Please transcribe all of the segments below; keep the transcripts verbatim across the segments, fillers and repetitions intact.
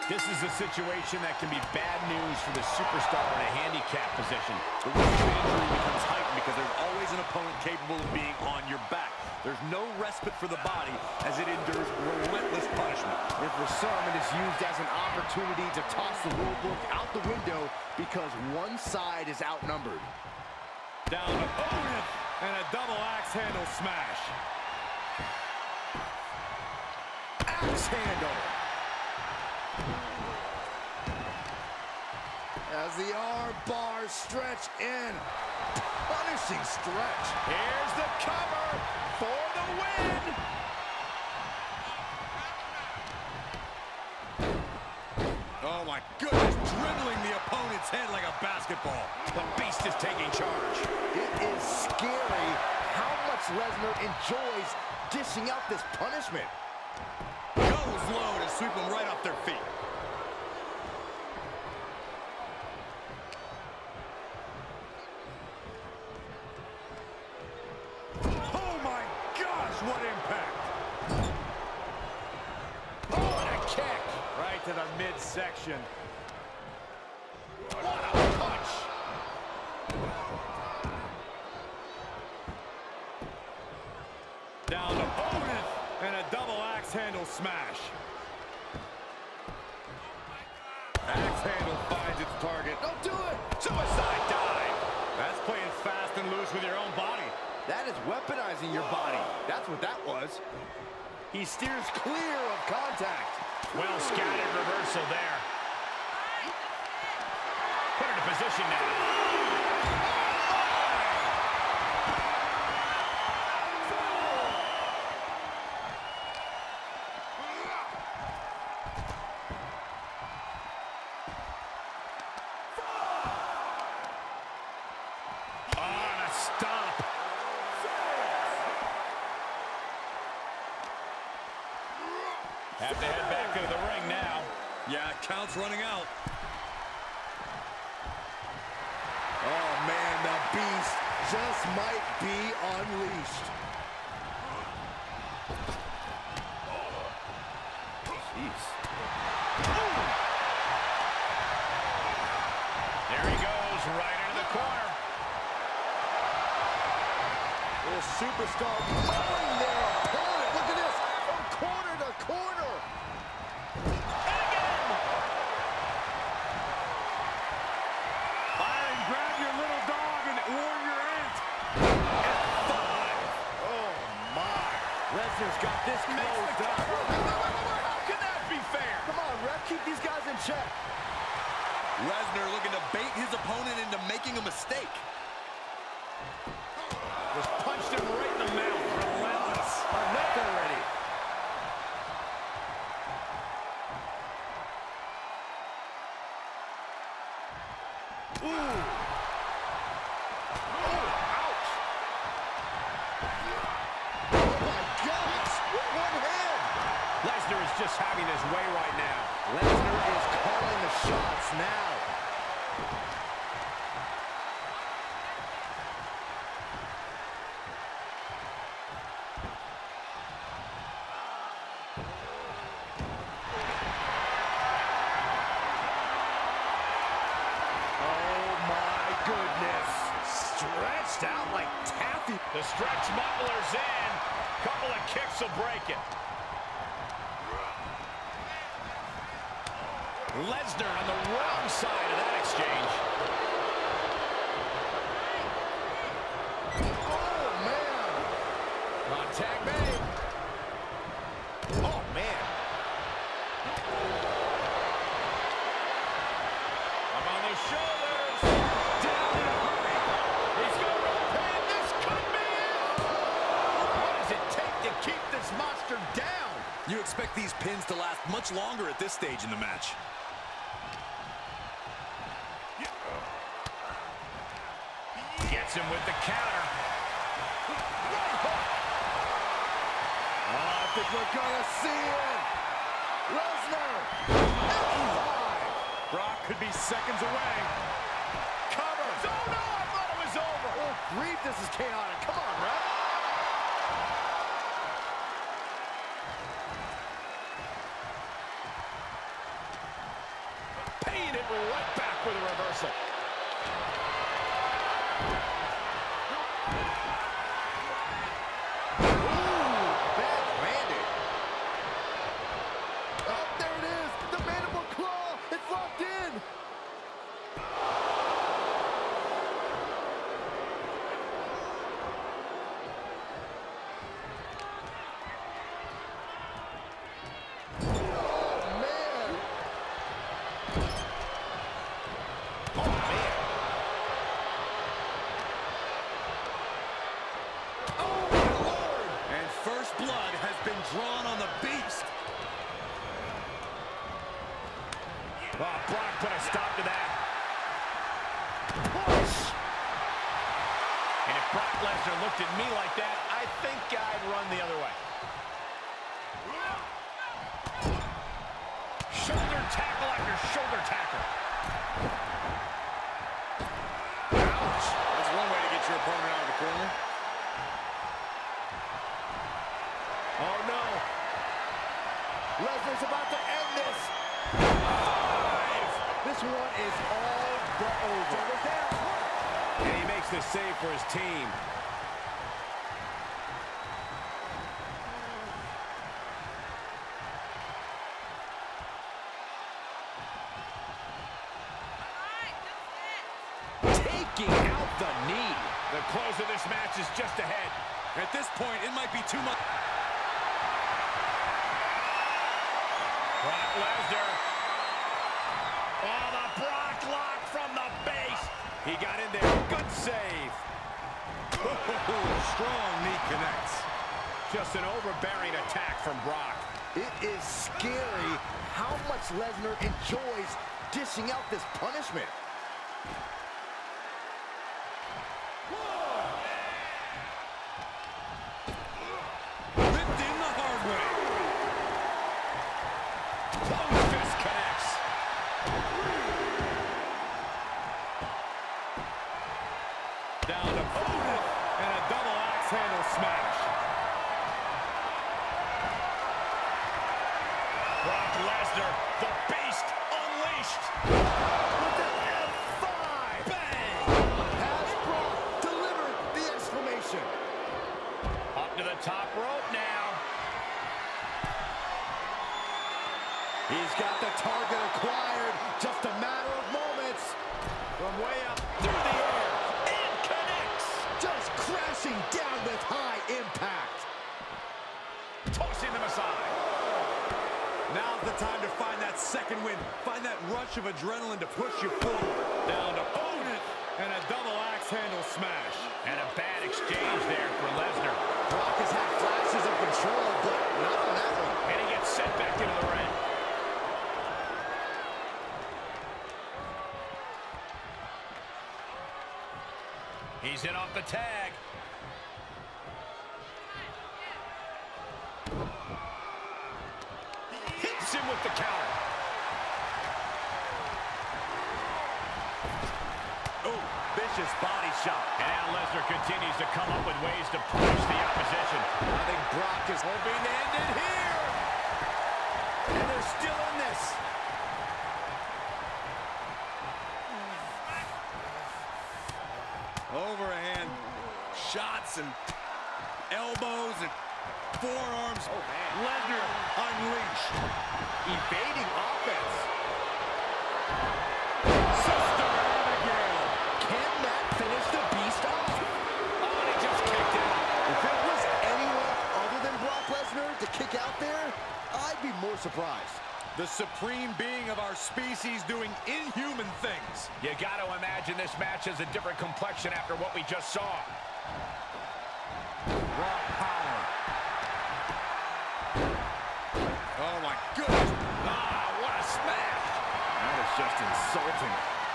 This is a situation that can be bad news for the superstar in a handicap position. The risk of injury becomes heightened because there's always an opponent capable of being on your back. There's no respite for the body as it endures relentless punishment. And for some, it is used as an opportunity to toss the rule book out the window because one side is outnumbered. Down opponent and a double axe handle smash. Axe handle. As the arm bars stretch in. Punishing stretch. Here's the cover for the win. Oh my goodness, dribbling the opponent's head like a basketball. The beast is taking charge. It is scary how much Lesnar enjoys dishing out this punishment. Goes low to sweep them right off their feet. What impact! Oh, and a kick! Right to the midsection. What a punch! Down opponent and a double axe handle smash. Axe handle finds its target. Don't do it! Suicide dive! That's playing fast and loose with your own body. That is weaponizing your body. That's what that was. He steers clear of contact. Well scattered reversal there. Put into position now. On a stop. Have to head back into the ring now. Yeah, count's running out. Oh, man, the beast just might be unleashed. Jeez. There he goes, right into the corner. This superstar mowing their opponent. Look at this, from corner to corner. Lesnar's got this closed up. How can that be fair? Come on, ref, keep these guys in check. Lesnar looking to bait his opponent into making a mistake. Just punched him right in the mouth. Relentless. Enough already. Ooh. Lesnar is just having his way right now. Lesnar is calling the shots now. Oh my goodness. Stretched out like taffy. The stretch muffler's in. Couple of kicks will break it. Lesnar on the wrong side of that exchange. Oh, man. Contact made. Oh, man. Up on the shoulders. Down in a hurry. He's going to pin. This could be it. What does it take to keep this monster down? You expect these pins to last much longer at this stage in the match. Gets him with the counter. Oh, I think we're gonna see it. Lesnar. Brock could be seconds away. Covers. Oh no, I thought it was over. Oh, grief, this is chaotic. Come on, ref. drawn on the beast. Oh, Brock put a stop to that. Push! And if Brock Lesnar looked at me like that, I think I'd run the other way. Shoulder tackle after shoulder tackle. Ouch! That's one way to get your opponent out of the corner. Oh, no. Lesnar's about to end this. Five. This one is all but over. And he makes the save for his team. Taking out the knee. The close of this match is just ahead. At this point, it might be too much. Brock Lesnar. Oh, the Brock lock from the base. He got in there. Good save. Strong knee connects. Just an overbearing attack from Brock. It is scary how much Lesnar enjoys dishing out this punishment. Ripped in the hard way. Close fist connects. Down to boot and a double axe handle smash. Brock Lesnar, the beast unleashed. With an F five. Bang! Has Brock delivered the exclamation? Up to the top rope now. He's got the target acquired. Just a matter of moments. From way up through the air. And connects. Just crashing down with high impact. Tossing them aside. Now's the time to find that second wind. Find that rush of adrenaline to push you forward. Down to boot and a double axe handle smash. And a bad exchange there for Lesnar. Brock has had flashes of control, but not on that one. And he gets sent back into the ring. He's in off the tag. Hits him with the counter. Oh, vicious body shot. And now Lesnar continues to come up with ways to punish the opposition. I think Brock is hoping to end it here. And they're still in this. Overhand shots and elbows and forearms. Oh, man. Lesnar unleashed. Evading offense. Sister Abigail. Can that finish the beast off? Oh, and he just kicked out. If it was anyone other than Brock Lesnar to kick out there, I'd be more surprised. The supreme being of our species doing inhuman things. You got to imagine this match has a different complexion after what we just saw. Raw power. Oh, my goodness. Ah, what a smash. That is just insulting.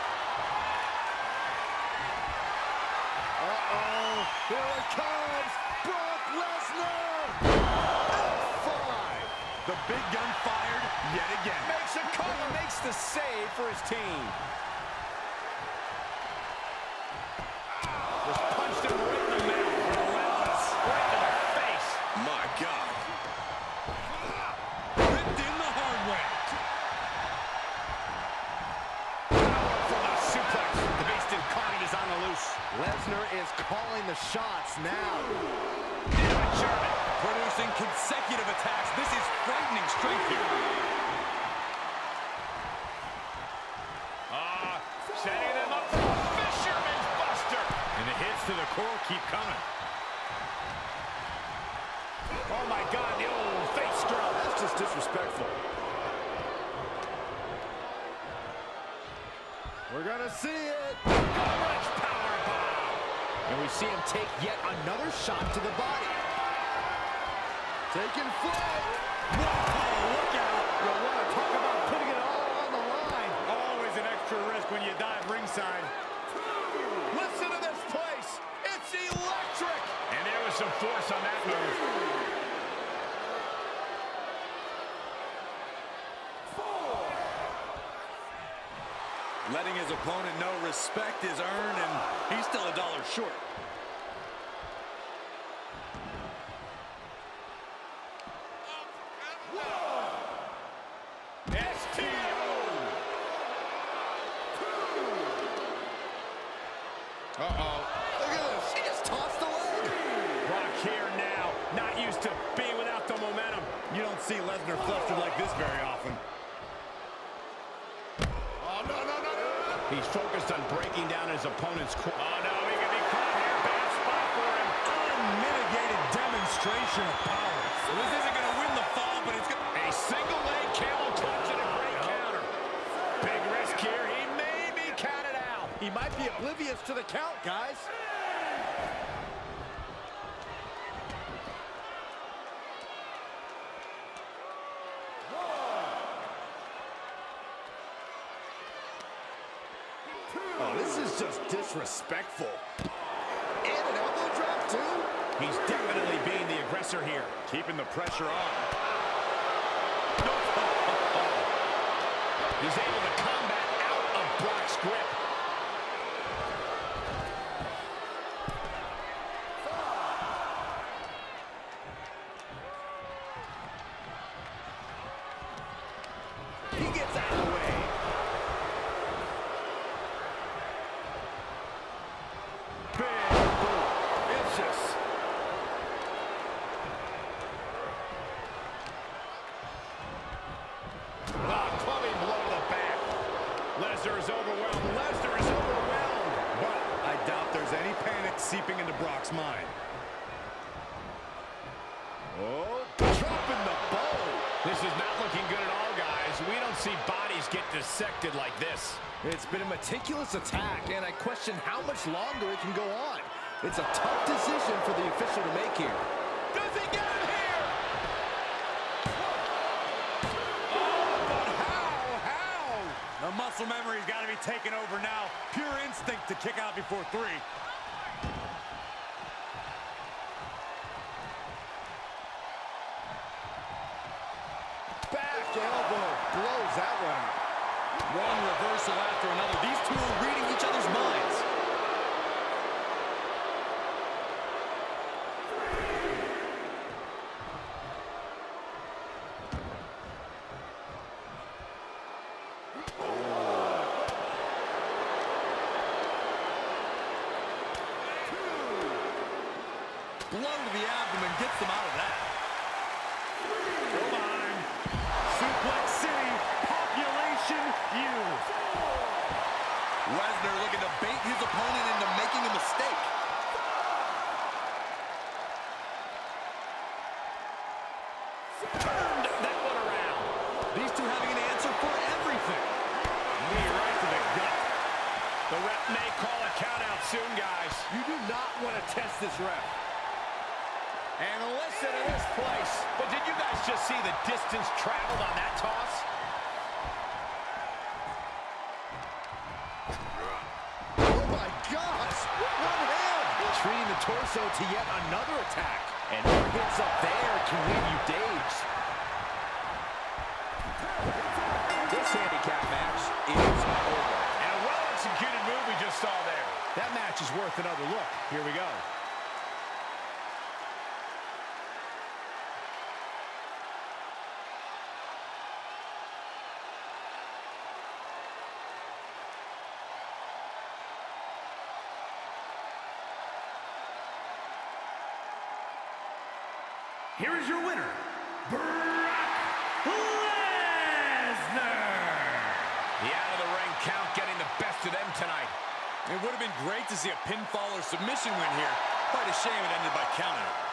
Uh-oh. Here it comes. Brock Lesnar. F five. The big gun fired yet again. Makes a cover, makes the save for his team. Just punched him right in the mouth. Relentless. Right to the face. My God. Ripped in the hard way. From the suplex. The beast incarnate is on the loose. Lesnar is calling the shots now. Into a German. Producing consecutive attacks. This is frightening strength here. Ah, setting them up for a fisherman's buster. And the hits to the core keep coming. Oh, my God, the old face scrub. That's just disrespectful. We're gonna see it. Orange power bomb. And we see him take yet another shot to the body. Taking flight. Whoa, look out. You want to talk about putting it all on the line. Always an extra risk when you dive ringside. Listen to this place. It's electric. And there was some force on that move. Letting his opponent know respect is earned, and he's still a dollar short. S T O! Uh-oh. Look at this. She just tossed the leg. Rock here now. Not used to being without the momentum. You don't see Lesnar flustered like this very often. Oh, no, no, no, no. He's focused on breaking down his opponent's core. Oh, no, he can be caught here. Bad spot for him. Unmitigated demonstration of power. So this isn't going to win the fall, but it's going to... A single leg camel clutch and a great counter. Big risk here. He may be counted out. He might be oblivious to the count, guys. Oh, this is just disrespectful. And an elbow drop, too. He's definitely being the aggressor here. keeping the pressure on. He's able to combat out of Brock's grip. He gets out of the way. Big boot. Vicious. Ah, clubbing blow to the back. Lesnar is overwhelmed. Lesnar is overwhelmed. But I doubt there's any panic seeping into Brock's mind. Oh, dropping the bow. This is not looking good at all, guys. We don't see bodies get dissected like this. It's been a meticulous attack, and I question how much longer it can go on. It's a tough decision for the official to make here. Does he get him here? Oh, but how? How? The muscle memory's got to be taken over now. Pure instinct to kick out before three. Back elbow blows that one. One reversal after another. These two are reading each other's minds. Blow to the abdomen gets them out of that. Come on. Suplex City, population U. Lesnar looking to bait his opponent into making a mistake. Turned that one around. These two having an answer for everything. Knee right to the gut. The ref may call a count out soon, guys. You do not want to test this ref. And listen to this place. But did you guys just see the distance traveled on that toss? Oh my gosh! One hand! Treating the torso to yet another attack. And more hits up there can leave you dazed. This handicap match is over. And a well-executed move we just saw there. That match is worth another look. Here we go. Here is your winner, Brock Lesnar. The out-of-the-ring count getting the best of them tonight. It would have been great to see a pinfall or submission win here. Quite a shame it ended by counting.